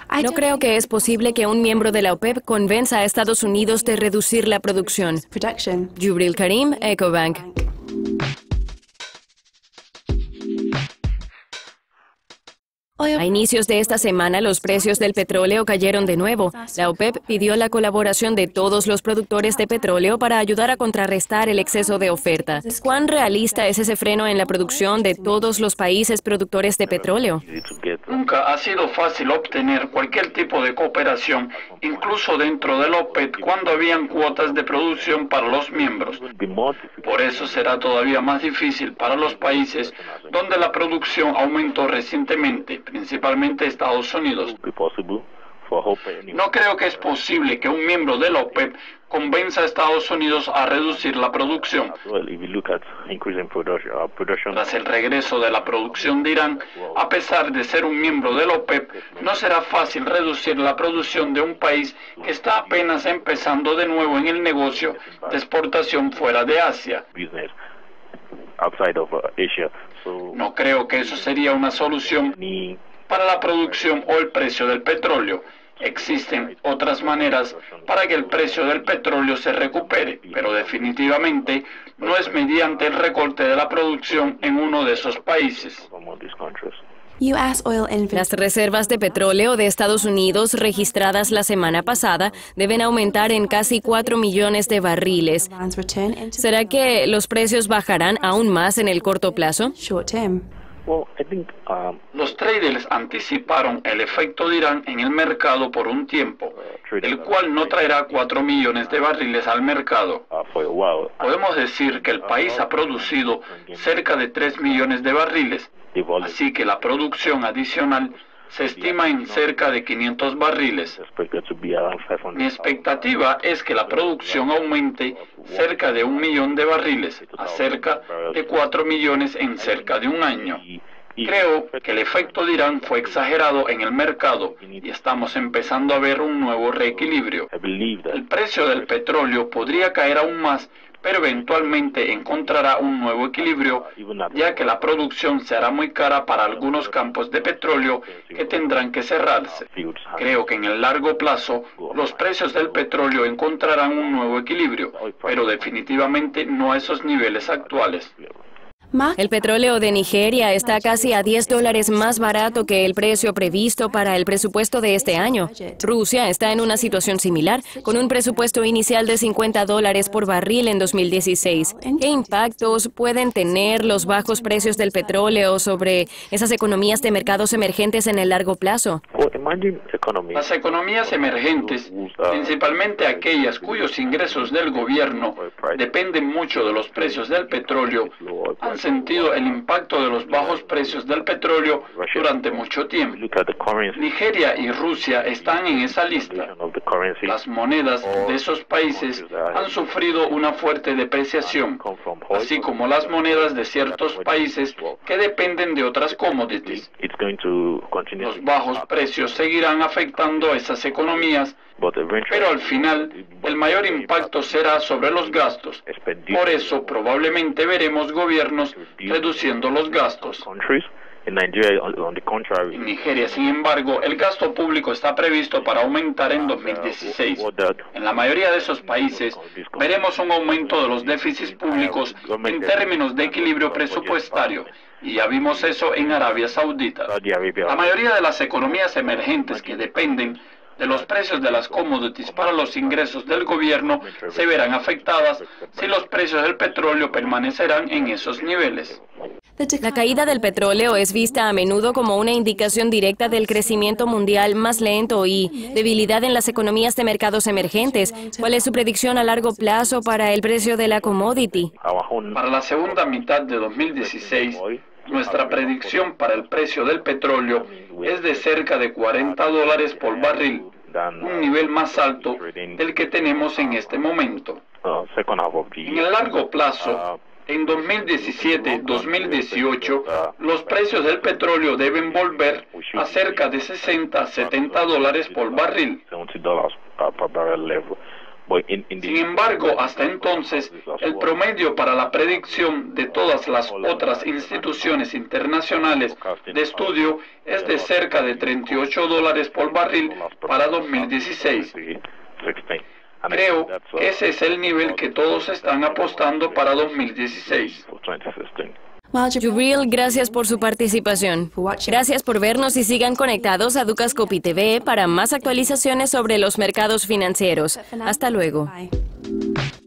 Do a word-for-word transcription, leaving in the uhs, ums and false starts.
No creo que es posible que un miembro de la OPEP convenza a Estados Unidos de reducir la producción. Jubril Karim, Ecobank. A inicios de esta semana, los precios del petróleo cayeron de nuevo. La OPEP pidió la colaboración de todos los productores de petróleo para ayudar a contrarrestar el exceso de oferta. ¿Cuán realista es ese freno en la producción de todos los países productores de petróleo? Nunca ha sido fácil obtener cualquier tipo de cooperación, incluso dentro de la OPEP, cuando habían cuotas de producción para los miembros. Por eso será todavía más difícil para los países donde la producción aumentó recientemente, principalmente Estados Unidos. No creo que es posible que un miembro de la OPEP convenza a Estados Unidos a reducir la producción. Tras el regreso de la producción de Irán, a pesar de ser un miembro de la OPEP, no será fácil reducir la producción de un país que está apenas empezando de nuevo en el negocio de exportación fuera de Asia. No creo que eso sería una solución para la producción o el precio del petróleo. Existen otras maneras para que el precio del petróleo se recupere, pero definitivamente no es mediante el recorte de la producción en uno de esos países. Las reservas de petróleo de Estados Unidos registradas la semana pasada deben aumentar en casi cuatro millones de barriles. ¿Será que los precios bajarán aún más en el corto plazo? Los traders anticiparon el efecto de Irán en el mercado por un tiempo, el cual no traerá cuatro millones de barriles al mercado. Podemos decir que el país ha producido cerca de tres millones de barriles, así que la producción adicional se estima en cerca de quinientos barriles. Mi expectativa es que la producción aumente cerca de un millón de barriles, a cerca de cuatro millones en cerca de un año. Creo que el efecto de Irán fue exagerado en el mercado y estamos empezando a ver un nuevo reequilibrio. El precio del petróleo podría caer aún más, pero eventualmente encontrará un nuevo equilibrio, ya que la producción será muy cara para algunos campos de petróleo que tendrán que cerrarse. Creo que en el largo plazo los precios del petróleo encontrarán un nuevo equilibrio, pero definitivamente no a esos niveles actuales. El petróleo de Nigeria está casi a diez dólares más barato que el precio previsto para el presupuesto de este año. Rusia está en una situación similar, con un presupuesto inicial de cincuenta dólares por barril en dos mil dieciséis. ¿Qué impactos pueden tener los bajos precios del petróleo sobre esas economías de mercados emergentes en el largo plazo? Las economías emergentes, principalmente aquellas cuyos ingresos del gobierno dependen mucho de los precios del petróleo, han sentido el impacto de los bajos precios del petróleo durante mucho tiempo. Nigeria y Rusia están en esa lista. Las monedas de esos países han sufrido una fuerte depreciación, así como las monedas de ciertos países que dependen de otras commodities. Los bajos precios seguirán afectando a esas economías, pero al final el mayor impacto será sobre los gastos. Por eso probablemente veremos gobiernos reduciendo los gastos. En Nigeria, sin embargo, el gasto público está previsto para aumentar en dos mil dieciséis. En la mayoría de esos países veremos un aumento de los déficits públicos en términos de equilibrio presupuestario. Y ya vimos eso en Arabia Saudita. La mayoría de las economías emergentes que dependen de los precios de las commodities para los ingresos del gobierno se verán afectadas si los precios del petróleo permanecerán en esos niveles. La caída del petróleo es vista a menudo como una indicación directa del crecimiento mundial más lento y debilidad en las economías de mercados emergentes. ¿Cuál es su predicción a largo plazo para el precio de la commodity? Para la segunda mitad de dos mil dieciséis, nuestra predicción para el precio del petróleo es de cerca de cuarenta dólares por barril, un nivel más alto del que tenemos en este momento. En el largo plazo, en dos mil diecisiete dos mil dieciocho, los precios del petróleo deben volver a cerca de sesenta a setenta dólares por barril. Sin embargo, hasta entonces, el promedio para la predicción de todas las otras instituciones internacionales de estudio es de cerca de treinta y ocho dólares por barril para dos mil dieciséis. Creo que ese es el nivel que todos están apostando para dos mil dieciséis. Jubril, gracias por su participación. Gracias por vernos y sigan conectados a Dukascopy T V para más actualizaciones sobre los mercados financieros. Hasta luego.